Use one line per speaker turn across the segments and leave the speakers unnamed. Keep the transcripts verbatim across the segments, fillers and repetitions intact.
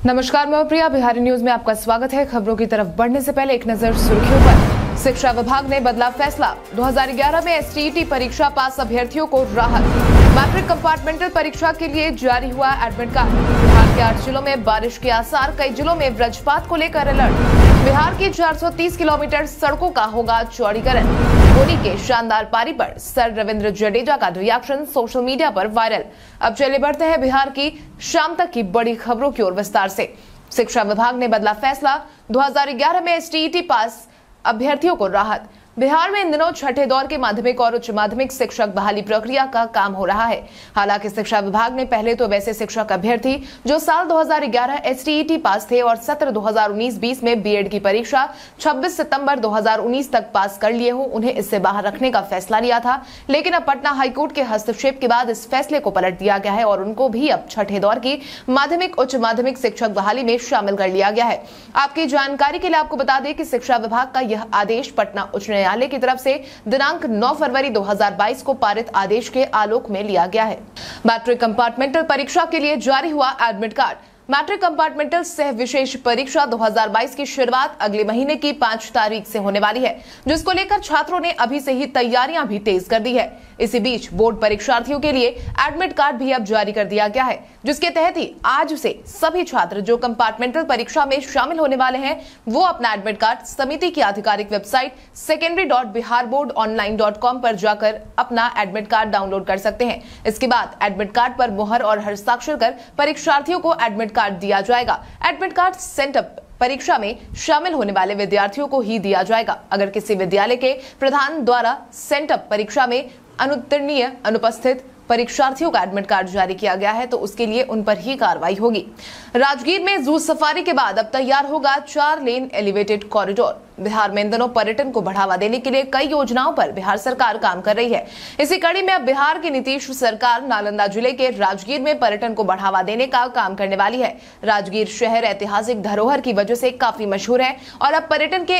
नमस्कार, मैं प्रिया। बिहारी न्यूज में आपका स्वागत है। खबरों की तरफ बढ़ने से पहले एक नजर सुर्खियों पर। शिक्षा विभाग ने बदला फैसला। दो हज़ार ग्यारह में एस टी ई टी परीक्षा पास अभ्यर्थियों को राहत। मैट्रिक कंपार्टमेंटल परीक्षा के लिए जारी हुआ एडमिट कार्ड। बिहार के आठ जिलों में बारिश के आसार, कई जिलों में वज्रपात को लेकर अलर्ट। बिहार की चार सौ तीस किलोमीटर सड़कों का होगा चौड़ीकरण। धोनी के शानदार पारी पर सर रविंद्र जडेजा का रिएक्शन सोशल मीडिया पर वायरल। अब चले बढ़ते हैं बिहार की शाम तक की बड़ी खबरों की ओर विस्तार से। शिक्षा विभाग ने बदला फैसला। दो हज़ार ग्यारह में S T E T pass अभ्यर्थियों को राहत। बिहार में इन दिनों छठे दौर के माध्यमिक और उच्च माध्यमिक शिक्षक बहाली प्रक्रिया का काम हो रहा है। हालांकि शिक्षा विभाग ने पहले तो वैसे शिक्षक अभ्यर्थी जो साल दो हज़ार ग्यारह S T E T pass थे और सत्र दो हज़ार उन्नीस बीस में बी एड की परीक्षा छब्बीस सितंबर दो हज़ार उन्नीस तक पास कर लिए हो, उन्हें इससे बाहर रखने का फैसला लिया था। लेकिन अब पटना हाईकोर्ट के हस्तक्षेप के बाद इस फैसले को पलट दिया गया है और उनको भी अब छठे दौर की माध्यमिक उच्च माध्यमिक शिक्षक बहाली में शामिल कर लिया गया है। आपकी जानकारी के लिए आपको बता दें कि शिक्षा विभाग का यह आदेश पटना उच्च न्यायालय की तरफ से दिनांक नौ फरवरी दो हज़ार बाईस को पारित आदेश के आलोक में लिया गया है। मैट्रिक कंपार्टमेंटल परीक्षा के लिए जारी हुआ एडमिट कार्ड। मैट्रिक कंपार्टमेंटल सह विशेष परीक्षा दो हज़ार बाईस की शुरुआत अगले महीने की पांच तारीख से होने वाली है, जिसको लेकर छात्रों ने अभी से ही तैयारियां भी तेज कर दी है। इसी बीच बोर्ड परीक्षार्थियों के लिए एडमिट कार्ड भी अब जारी कर दिया गया है, जिसके तहत ही आज से सभी छात्र जो कंपार्टमेंटल परीक्षा में शामिल होने वाले हैं वो अपना एडमिट कार्ड समिति की आधिकारिक website secondary dot Bihar board online dot com पर जाकर अपना एडमिट कार्ड डाउनलोड कर सकते हैं। इसके बाद एडमिट कार्ड पर मुहर और हस्ताक्षर कर परीक्षार्थियों को एडमिट कार्ड दिया जाएगा। एडमिट कार्ड सेंटअप परीक्षा में शामिल होने वाले विद्यार्थियों को ही दिया जाएगा। अगर किसी विद्यालय के प्रधान द्वारा सेंटअप परीक्षा में अनुत्तीर्णीय अनुपस्थित परीक्षार्थियों का एडमिट कार्ड जारी किया गया है तो उसके लिए उन पर ही कार्रवाई होगी। राजगीर में जू सफारी के बाद अब तैयार होगा चार लेन एलिवेटेड कॉरिडोर। बिहार में इन दिनों पर्यटन को बढ़ावा देने के लिए कई योजनाओं पर बिहार सरकार काम कर रही है। इसी कड़ी में अब बिहार की नीतीश सरकार नालंदा जिले के राजगीर में पर्यटन को बढ़ावा देने का काम करने वाली है। राजगीर शहर ऐतिहासिक धरोहर की वजह से काफी मशहूर है और अब पर्यटन के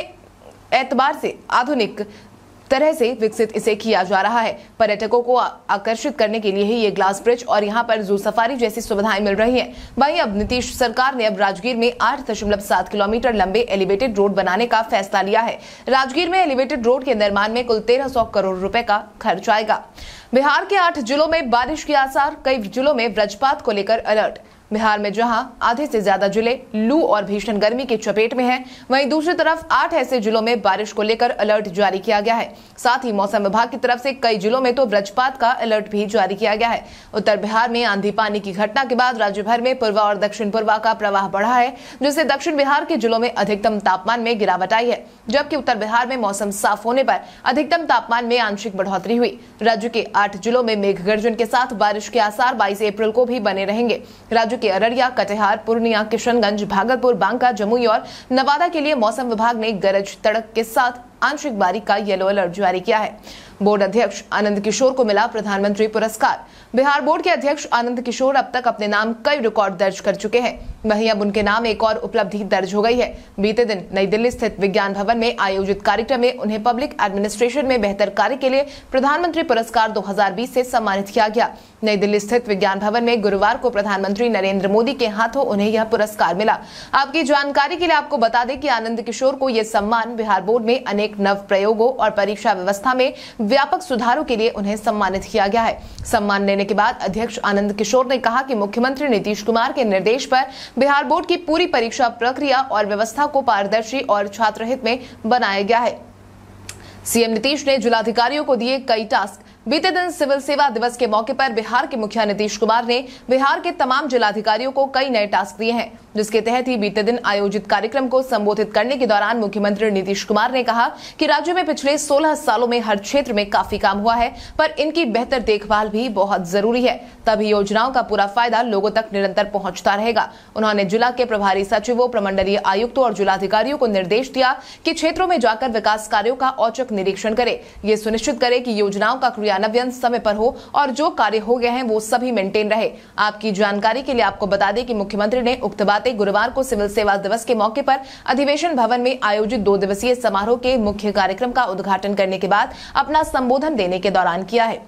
एतबार से आधुनिक तरह से विकसित इसे किया जा रहा है। पर्यटकों को आकर्षित करने के लिए ही ये ग्लास ब्रिज और यहाँ पर जू सफारी जैसी सुविधाएं मिल रही हैं। वहीं अब नीतीश सरकार ने अब राजगीर में आठ दशमलव सात किलोमीटर लंबे एलिवेटेड रोड बनाने का फैसला लिया है। राजगीर में एलिवेटेड रोड के निर्माण में कुल तेरह सौ करोड़ रुपए का खर्च आएगा। बिहार के आठ जिलों में बारिश के आसार, कई जिलों में वज्रपात को लेकर अलर्ट। बिहार में जहां आधे से ज्यादा जिले लू और भीषण गर्मी की चपेट में हैं, वहीं दूसरी तरफ आठ ऐसे जिलों में बारिश को लेकर अलर्ट जारी किया गया है। साथ ही मौसम विभाग की तरफ से कई जिलों में तो वज्रपात का अलर्ट भी जारी किया गया है। उत्तर बिहार में आंधी पानी की घटना के बाद राज्य भर में पूर्वा और दक्षिण पूर्वा का प्रवाह बढ़ा है, जिससे दक्षिण बिहार के जिलों में अधिकतम तापमान में गिरावट आई है, जबकि उत्तर बिहार में मौसम साफ होने पर अधिकतम तापमान में आंशिक बढ़ोतरी हुई। राज्य के आठ जिलों में मेघ गर्जन के साथ बारिश के आसार बाईस अप्रैल को भी बने रहेंगे। राज्य के अररिया, कटिहार, पूर्णिया, किशनगंज, भागलपुर, बांका, जमुई और नवादा के लिए मौसम विभाग ने गरज तड़क के साथ आंशिक बारिश का येलो अलर्ट जारी किया है। बोर्ड अध्यक्ष आनंद किशोर को मिला प्रधानमंत्री पुरस्कार। बिहार बोर्ड के अध्यक्ष आनंद किशोर अब तक अपने नाम कई रिकॉर्ड दर्ज कर चुके हैं, वहीं अब उनके नाम एक और उपलब्धि दर्ज हो गई है। बीते दिन नई दिल्ली स्थित विज्ञान भवन में आयोजित कार्यक्रम में उन्हें पब्लिक एडमिनिस्ट्रेशन में बेहतर कार्य के लिए प्रधानमंत्री पुरस्कार दो हज़ार बीस से सम्मानित किया गया। नई दिल्ली स्थित विज्ञान भवन में गुरुवार को प्रधानमंत्री नरेंद्र मोदी के हाथों उन्हें यह पुरस्कार मिला। आपकी जानकारी के लिए आपको बता दें कि आनंद किशोर को यह सम्मान बिहार बोर्ड में अनेक नव प्रयोगों और परीक्षा व्यवस्था में व्यापक सुधारों के लिए उन्हें सम्मानित किया गया है। सम्मान लेने के बाद अध्यक्ष आनंद किशोर ने कहा कि मुख्यमंत्री नीतीश कुमार के निर्देश पर बिहार बोर्ड की पूरी परीक्षा प्रक्रिया और व्यवस्था को पारदर्शी और छात्र हित में बनाया गया है। सीएम नीतीश ने जिलाधिकारियों को दिए कई टास्क। बीते दिन सिविल सेवा दिवस के मौके पर बिहार के मुखिया नीतीश कुमार ने बिहार के तमाम जिलाधिकारियों को कई नए टास्क दिए हैं, जिसके तहत ही बीते दिन आयोजित कार्यक्रम को संबोधित करने के दौरान मुख्यमंत्री नीतीश कुमार ने कहा कि राज्य में पिछले सोलह सालों में हर क्षेत्र में काफी काम हुआ है, पर इनकी बेहतर देखभाल भी बहुत जरूरी है, तभी योजनाओं का पूरा फायदा लोगों तक निरंतर पहुंचता रहेगा। उन्होंने जिला के प्रभारी सचिवों, प्रमंडलीय आयुक्तों और जिलाधिकारियों को निर्देश दिया कि क्षेत्रों में जाकर विकास कार्यों का औचक निरीक्षण करे, ये सुनिश्चित करे कि योजनाओं का क्रियान्वयन समय पर हो और जो कार्य हो गए हैं वो सभी मेंटेन रहे। आपकी जानकारी के लिए आपको बता दें कि मुख्यमंत्री ने उक्त बातें गुरुवार को सिविल सेवा दिवस के मौके पर अधिवेशन भवन में आयोजित दो दिवसीय समारोह के मुख्य कार्यक्रम का उद्घाटन करने के बाद अपना संबोधन देने के दौरान किया है।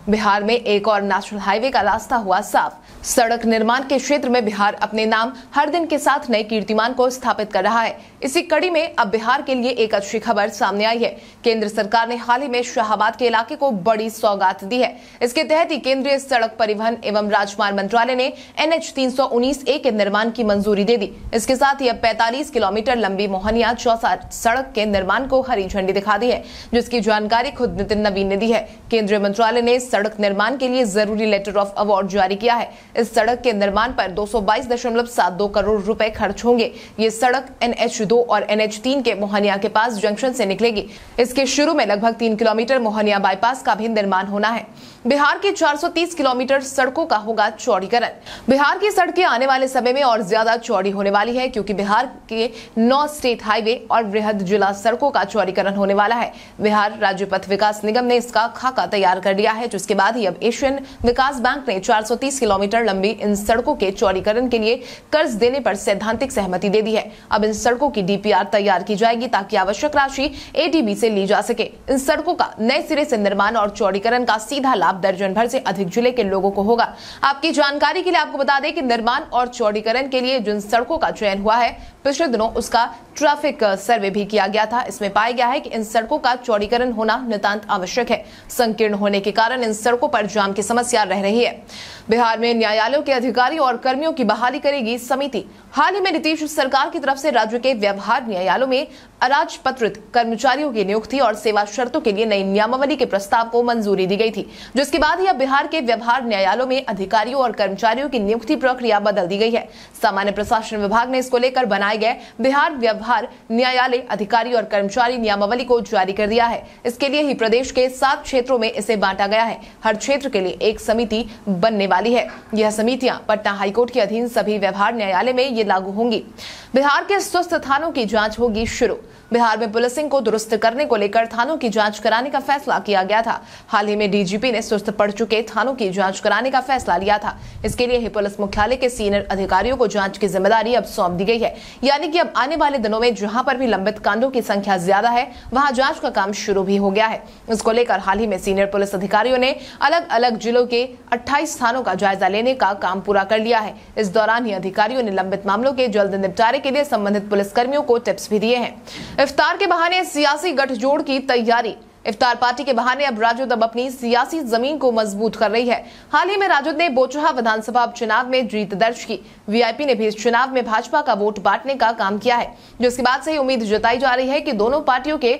बिहार में एक और नेशनल हाईवे का रास्ता हुआ साफ। सड़क निर्माण के क्षेत्र में बिहार अपने नाम हर दिन के साथ नए कीर्तिमान को स्थापित कर रहा है। इसी कड़ी में अब बिहार के लिए एक अच्छी खबर सामने आई है। केंद्र सरकार ने हाल ही में शाहाबाद के इलाके को बड़ी सौगात दी है। इसके तहत ही केंद्रीय सड़क परिवहन एवं राजमार्ग मंत्रालय ने एन एच तीन सौ उन्नीस ए के निर्माण की मंजूरी दे दी। इसके साथ ही अब पैंतालीस किलोमीटर लंबी मोहनिया चौसा सड़क के निर्माण को हरी झंडी दिखा दी है, जिसकी जानकारी खुद नितिन नवीन ने दी है। केंद्रीय मंत्रालय ने सड़क निर्माण के लिए जरूरी लेटर ऑफ अवार्ड जारी किया है। इस सड़क के निर्माण पर दो सौ बाईस दशमलव सात दो करोड़ रुपए खर्च होंगे। ये सड़क एन एच दो और एन एच तीन के मोहनिया के पास जंक्शन से निकलेगी। इसके शुरू में लगभग तीन किलोमीटर मोहनिया बाईपास का भी निर्माण होना है। बिहार की चार सौ तीस किलोमीटर सड़कों का होगा चौड़ीकरण। बिहार की सड़कें आने वाले समय में और ज्यादा चौड़ी होने वाली है, क्योंकि बिहार के नौ स्टेट हाईवे और वृहद जिला सड़कों का चौड़ीकरण होने वाला है। बिहार राज्य पथ विकास निगम ने इसका खाका तैयार कर लिया है, जिसके बाद ही अब एशियन विकास बैंक ने चार सौ तीस किलोमीटर लंबी इन सड़कों के चौड़ीकरण के लिए कर्ज देने पर सैद्धांतिक सहमति दे दी है। अब इन सड़कों की डी पी आर तैयार की जाएगी ताकि आवश्यक राशि ए डी बी से ली जा सके। इन सड़कों का नए सिरे से निर्माण और चौड़ीकरण का सीधा लाभ दर्जन भर से अधिक जिले के लोगों को होगा। आपकी जानकारी के लिए आपको बता दें कि निर्माण और चौड़ीकरण के लिए जिन सड़कों का चयन हुआ है, पिछले दिनों उसका ट्रैफिक सर्वे भी किया गया था। इसमें पाया गया है कि इन सड़कों का चौड़ीकरण होना नितांत आवश्यक है। संकीर्ण होने के कारण इन सड़कों पर जाम की समस्या रह रही है। बिहार में न्यायालयों के अधिकारी और कर्मियों की बहाली करेगी समिति। हाल ही में नीतीश सरकार की तरफ से राज्य के व्यवहार न्यायालयों में अराजपत्रित कर्मचारियों की नियुक्ति और सेवा शर्तों के लिए नई नियमावली के प्रस्ताव को मंजूरी दी गई थी, जिसके बाद ही अब बिहार के व्यवहार न्यायालयों में अधिकारियों और कर्मचारियों की नियुक्ति प्रक्रिया बदल दी गई है। सामान्य प्रशासन विभाग ने इसको लेकर बनाए गए बिहार व्यवहार न्यायालय अधिकारी और कर्मचारी नियमावली को जारी कर दिया है। इसके लिए ही प्रदेश के सात क्षेत्रों में इसे बांटा गया है। हर क्षेत्र के लिए एक समिति बनने वाली है। यह समितियां पटना हाईकोर्ट के अधीन सभी व्यवहार न्यायालय में ये लागू होंगी। बिहार के स्वस्थ थानों की जांच होगी शुरू। बिहार में पुलिसिंग को दुरुस्त करने को लेकर थानों की जांच कराने का फैसला किया गया था। हाल ही में डी जी पी ने सुस्त पड़ चुके थानों की जांच कराने का फैसला लिया था। इसके लिए ही पुलिस मुख्यालय के सीनियर अधिकारियों को जांच की जिम्मेदारी अब सौंप दी गई है। यानी कि अब आने वाले दिनों में जहां पर भी लंबित कांडों की संख्या ज्यादा है, वहां जांच का काम शुरू भी हो गया है। इसको लेकर हाल ही में सीनियर पुलिस अधिकारियों ने अलग अलग जिलों के अट्ठाईस थानों का जायजा लेने का काम पूरा कर लिया है। इस दौरान ही अधिकारियों ने लंबित मामलों के जल्द निपटारे के लिए संबंधित पुलिसकर्मियों को टिप्स भी दिए हैं। इफ्तार के बहाने सियासी गठजोड़ की तैयारी। इफ्तार पार्टी के बहाने अब राजद अब अपनी सियासी जमीन को मजबूत कर रही है। हाल ही में राजद ने बोचहा विधानसभा उपचुनाव में जीत दर्ज की। वी आई पी ने भी इस चुनाव में भाजपा का वोट बांटने का काम किया है, जिसके बाद से ही उम्मीद जताई जा रही है कि दोनों पार्टियों के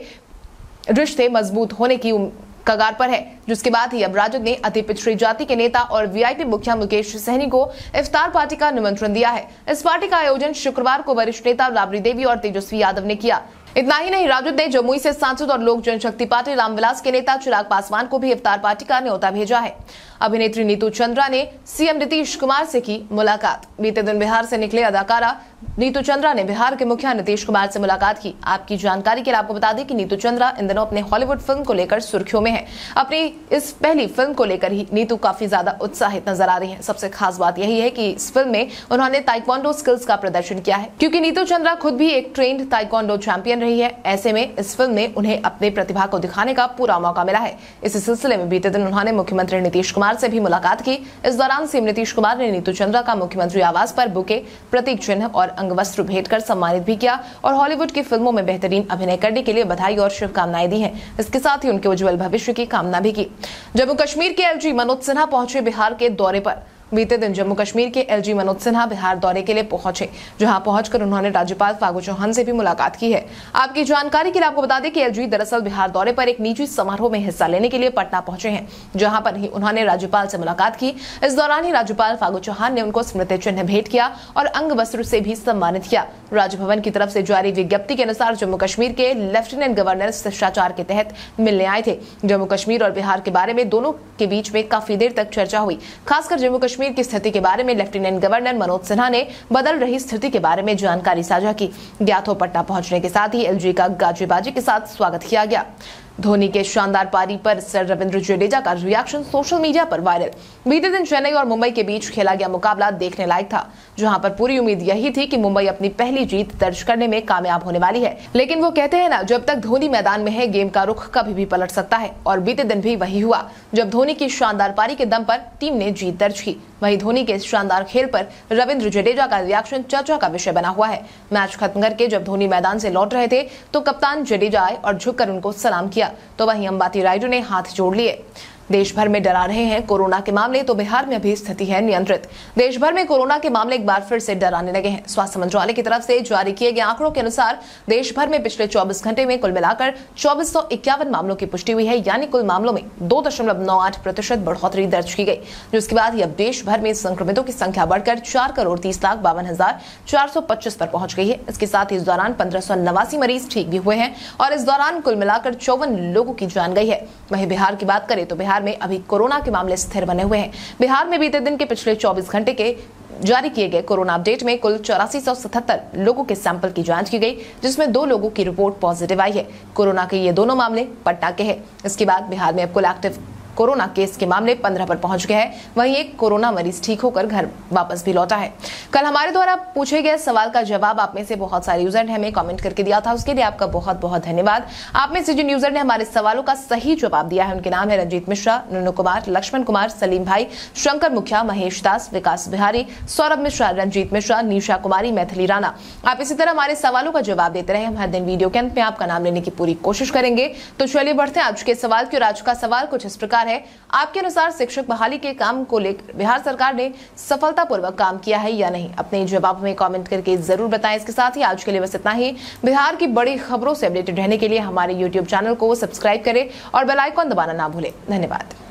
रिश्ते मजबूत होने की कगार पर है। जिसके बाद ही अब राजद ने अति पिछड़ी जाति के नेता और वी आई पी मुखिया मुकेश सहनी को इफ्तार पार्टी का निमंत्रण दिया है। इस पार्टी का आयोजन शुक्रवार को वरिष्ठ नेता राबड़ी देवी और तेजस्वी यादव ने किया। इतना ही नहीं, राजद ने जमुई से सांसद और लोक जनशक्ति पार्टी रामविलास के नेता चिराग पासवान को भी इफ्तार पार्टी का न्योता भेजा है। अभिनेत्री नीतू चंद्रा ने सीएम नीतीश कुमार से की मुलाकात। बीते दिन बिहार से निकले अदाकारा नीतू चंद्रा ने बिहार के मुखिया नीतीश कुमार से मुलाकात की। आपकी जानकारी के लिए आपको बता दें कि नीतू चंद्रा इन दिनों अपने हॉलीवुड फिल्म को लेकर सुर्खियों में है। अपनी इस पहली फिल्म को लेकर ही नीतू काफी ज्यादा उत्साहित नजर आ रही है। सबसे खास बात यही है कि इस फिल्म में उन्होंने ताइक्वांडो स्किल्स का प्रदर्शन किया है, क्योंकि नीतू चंद्रा खुद भी एक ट्रेंड ताइक्वांडो चैंपियन रही है। ऐसे में इस फिल्म में उन्हें अपने प्रतिभा को दिखाने का पूरा मौका मिला है। इसी सिलसिले में बीते दिन उन्होंने मुख्यमंत्री नीतीश कुमार से भी मुलाकात की। इस दौरान सीएम नीतीश कुमार ने नीतू चंद्रा का मुख्यमंत्री आवास पर बुके, प्रतीक चिन्ह और अंगवस्त्र भेंट कर सम्मानित भी किया और हॉलीवुड की फिल्मों में बेहतरीन अभिनय करने के लिए बधाई और शुभकामनाएं दी हैं। इसके साथ ही उनके उज्जवल भविष्य की कामना भी की। जम्मू कश्मीर के एल जी मनोज सिन्हा पहुंचे बिहार के दौरे पर। बीते दिन जम्मू कश्मीर के एल जी मनोज सिन्हा बिहार दौरे के लिए पहुंचे, जहां पहुंचकर उन्होंने राज्यपाल फागू चौहान से भी मुलाकात की है। आपकी जानकारी के लिए आपको बता दें कि एलजी दरअसल बिहार दौरे पर एक निजी समारोह में हिस्सा लेने के लिए पटना पहुंचे हैं, जहां पर ही उन्होंने राज्यपाल से मुलाकात की। इस दौरान ही राज्यपाल फागू चौहान ने उनको स्मृति चिन्ह भेंट किया और अंग वस्त्र से भी सम्मानित किया। राजभवन की तरफ से जारी विज्ञप्ति के अनुसार जम्मू कश्मीर के लेफ्टिनेंट गवर्नर शिष्टाचार के तहत मिलने आए थे। जम्मू कश्मीर और बिहार के बारे में दोनों के बीच में काफी देर तक चर्चा हुई। खासकर जम्मू कश्मीर की स्थिति के बारे में लेफ्टिनेंट गवर्नर मनोज सिन्हा ने बदल रही स्थिति के बारे में जानकारी साझा की। ज्ञात हो पटना पहुंचने के साथ ही एलजी का गाजी बाजी के साथ स्वागत किया गया। धोनी के शानदार पारी पर सर रविंद्र जडेजा का रिएक्शन सोशल मीडिया पर वायरल। बीते दिन चेन्नई और मुंबई के बीच खेला गया मुकाबला देखने लायक था, जहां पर पूरी उम्मीद यही थी कि मुंबई अपनी पहली जीत दर्ज करने में कामयाब होने वाली है। लेकिन वो कहते हैं ना, जब तक धोनी मैदान में है गेम का रुख कभी भी पलट सकता है, और बीते दिन भी वही हुआ जब धोनी की शानदार पारी के दम पर टीम ने जीत दर्ज की। वहीं धोनी के शानदार खेल पर रविंद्र जडेजा का रिएक्शन चर्चा का विषय बना हुआ है। मैच खत्म करके जब धोनी मैदान से लौट रहे थे तो कप्तान जडेजा आए और झुककर उनको सलाम किया, तो वहीं अंबाती रायडू ने हाथ जोड़ लिए। देश भर में डरा रहे हैं कोरोना के मामले, तो बिहार में अभी स्थिति है नियंत्रित। देश भर में कोरोना के मामले एक बार फिर से डराने लगे हैं। स्वास्थ्य मंत्रालय की तरफ से जारी किए गए आंकड़ों के अनुसार देश भर में पिछले चौबीस घंटे में कुल मिलाकर चौबीस सौ इक्यावन मामलों की पुष्टि हुई है, यानी कुल मामलों में दो दशमलव नौ आठ प्रतिशत बढ़ोतरी दर्ज की गई, जिसके बाद अब देश भर में संक्रमितों की संख्या बढ़कर चार करोड़ तीस लाख बावन हजार चार सौ पच्चीस पर पहुंच गई है। इसके साथ ही इस दौरान पंद्रह सौ नवासी मरीज ठीक भी हुए हैं और इस दौरान कुल मिलाकर चौवन लोगों की जान गई है। वहीं बिहार की बात करें तो बिहार में अभी कोरोना के मामले स्थिर बने हुए हैं। बिहार में बीते दिन के पिछले चौबीस घंटे के जारी किए गए कोरोना अपडेट में कुल चौरासी सौ सतहत्तर लोगों के सैंपल की जांच की गई, जिसमें दो लोगों की रिपोर्ट पॉजिटिव आई है। कोरोना के ये दोनों मामले पटना के हैं। इसके बाद बिहार में अब कुल एक्टिव कोरोना केस के मामले पंद्रह पर पहुंच गए हैं। वहीं एक कोरोना मरीज ठीक होकर घर वापस भी लौटा है। कल हमारे द्वारा पूछे गए सवाल का जवाब आप में से बहुत सारे यूजर ने हमें कमेंट करके दिया था, उसके लिए आपका बहुत बहुत धन्यवाद। आप में से जिन यूजर ने हमारे सवालों का सही जवाब दिया है उनके नाम है रंजीत मिश्रा, नुनू कुमार, लक्ष्मण कुमार, सलीम भाई, शंकर मुखिया, महेश दास, विकास बिहारी, सौरभ मिश्रा, रंजीत मिश्रा, निशा कुमारी, मैथिली राणा। आप इसी तरह हमारे सवालों का जवाब देते रहे। हम हर दिन वीडियो के अंत में आपका नाम लेने की पूरी कोशिश करेंगे। तो चलिए बढ़ते हैं आज के सवाल की ओर। आज का सवाल कुछ इस प्रकार है, आपके अनुसार शिक्षक बहाली के काम को लेकर बिहार सरकार ने सफलतापूर्वक काम किया है या नहीं? अपने जवाब में कमेंट करके जरूर बताएं। इसके साथ ही आज के लिए बस इतना ही। बिहार की बड़ी खबरों से अपडेटेड रहने के लिए हमारे यूट्यूब चैनल को सब्सक्राइब करें और बेल आइकॉन दबाना ना भूलें। धन्यवाद।